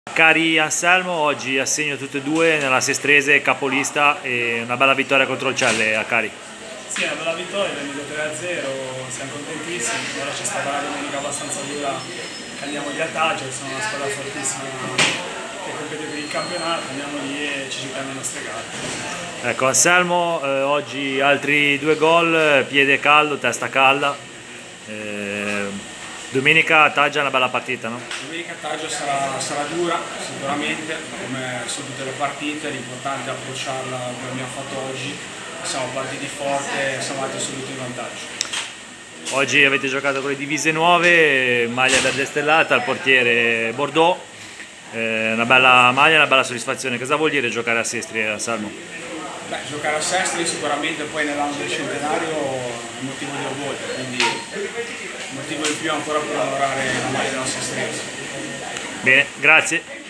Cari Anselmo, oggi assegno tutte e due nella Sestrese capolista e una bella vittoria contro il Celle a Cari. Sì, è una bella vittoria, abbiamo vinto 3-0, siamo contentissimi, ora c'è stata la domenica abbastanza dura che andiamo di Attagio, che sono una squadra fortissima che compete per il campionato, andiamo lì e ci giochiamo le nostre carte. Ecco Anselmo, oggi altri due gol, piede caldo, testa calda. Domenica a Taggia è una bella partita, no? Domenica a Taggio sarà dura, sicuramente, come su tutte le partite, l'importante è approcciarla come abbiamo fatto oggi, siamo partiti forte, siamo andati subito in vantaggio. Oggi avete giocato con le divise nuove, maglia verde stellata, il portiere Bordeaux, una bella maglia, una bella soddisfazione. Cosa vuol dire giocare a Sestri, Anselmo? Beh, giocare a Sestri sicuramente poi nell'anno del centenario è un motivo di orgoglio, quindi un motivo in più ancora per lavorare la maglia della Sestrese. Bene, grazie.